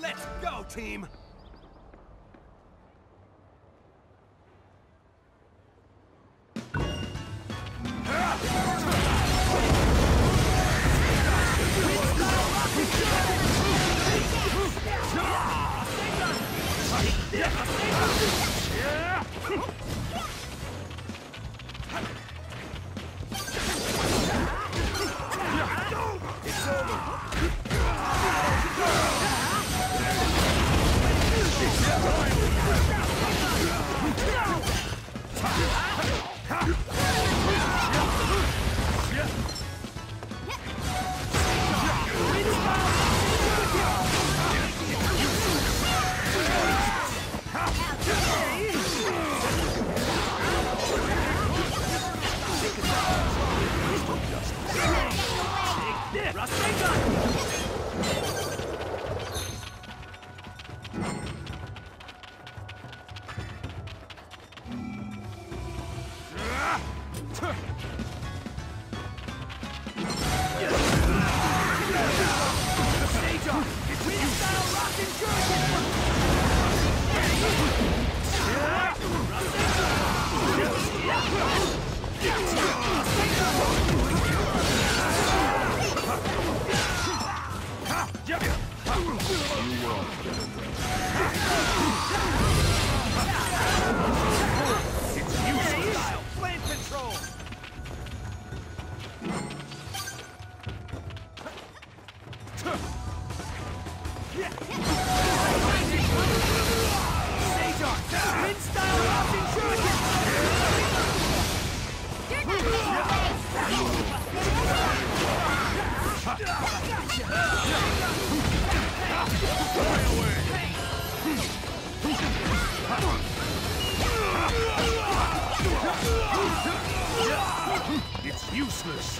Let's go, team! It's useless.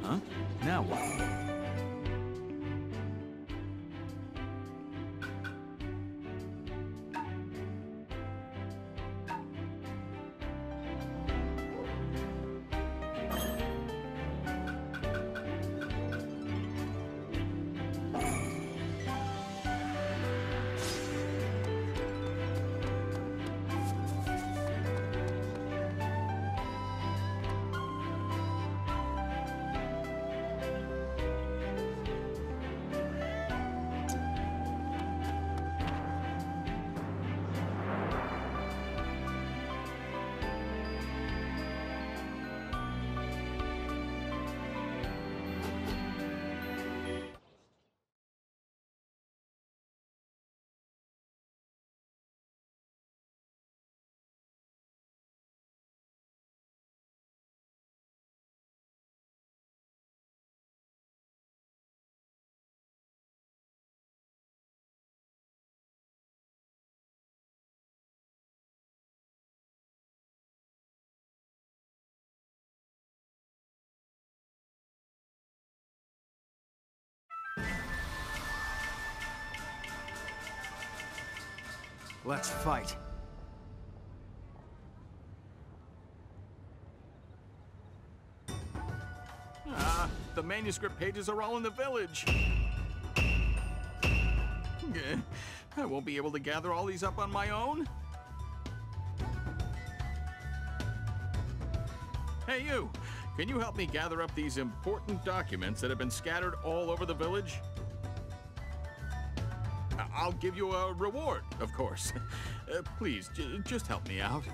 Huh? Now what? Let's fight. The manuscript pages are all in the village. I won't be able to gather all these up on my own. Hey, you! Can you help me gather up these important documents that have been scattered all over the village? I'll give you a reward, of course. Please, just help me out.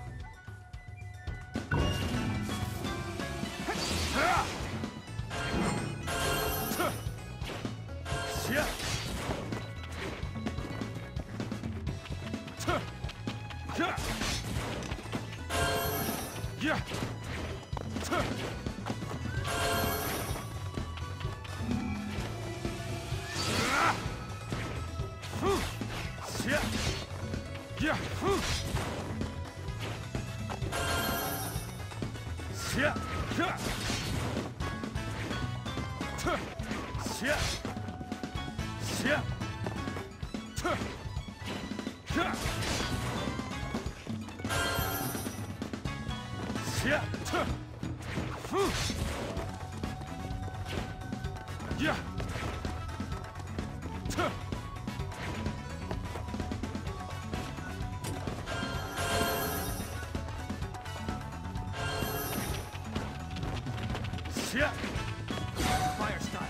Fire style.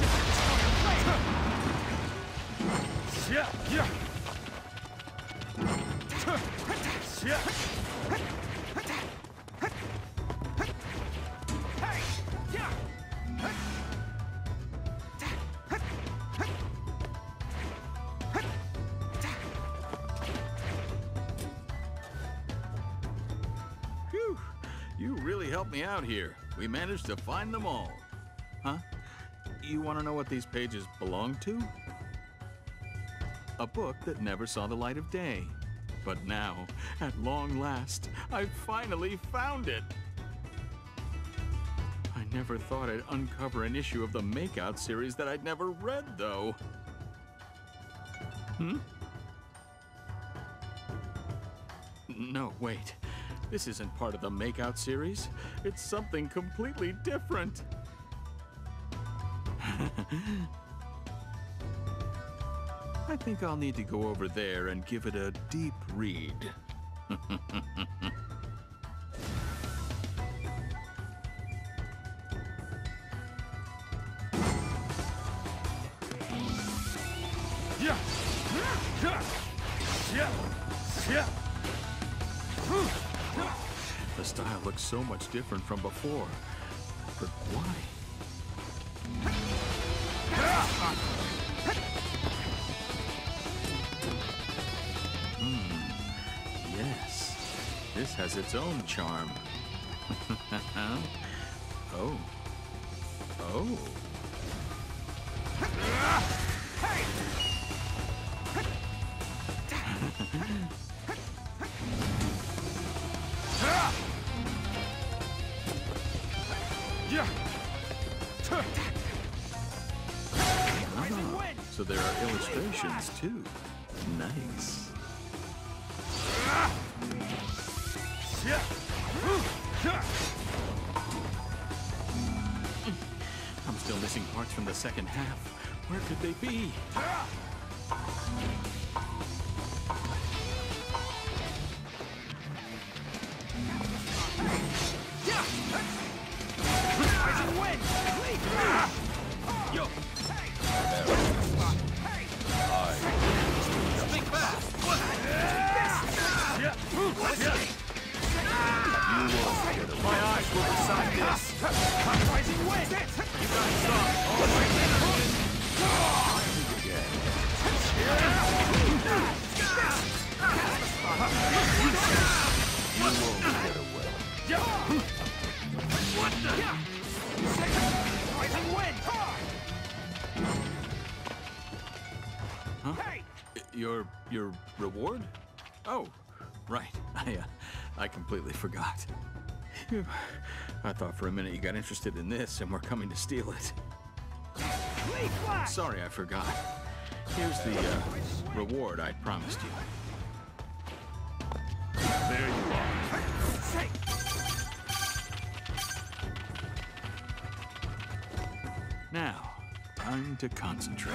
Phew! You really helped me out here. We managed to find them all. Huh? You want to know what these pages belong to? A book that never saw the light of day. But now, at long last, I've finally found it. I never thought I'd uncover an issue of the Makeout series that I'd never read, though. No, wait. This isn't part of the Makeout series. It's something completely different. I think I'll need to go over there and give it a deep read. The style looks so much different from before. But why? Yes. This has its own charm. Oh. Oh. Hey! Ah, so there are illustrations too. Nice. I'm still missing parts from the second half. Where could they be? Yo! Think fast! My eyes will decide this. Rising wind! You got some. All right, You won't get away. What the? Rising wind! Huh? Your reward? Oh, right. I completely forgot. Phew. I thought for a minute you got interested in this and were coming to steal it. Sorry, I forgot. Here's the reward I promised you. There you are. Now, time to concentrate.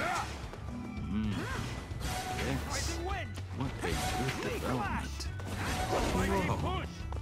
Yes. What a good development. Whoa.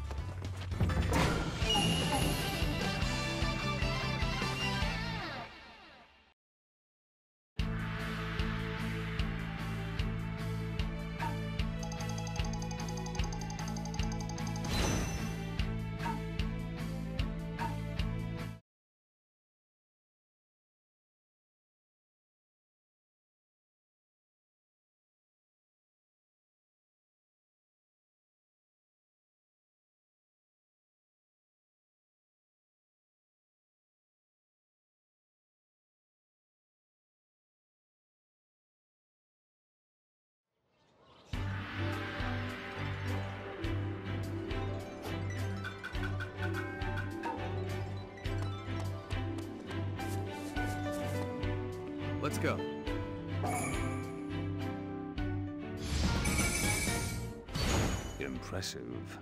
Let's go. Impressive.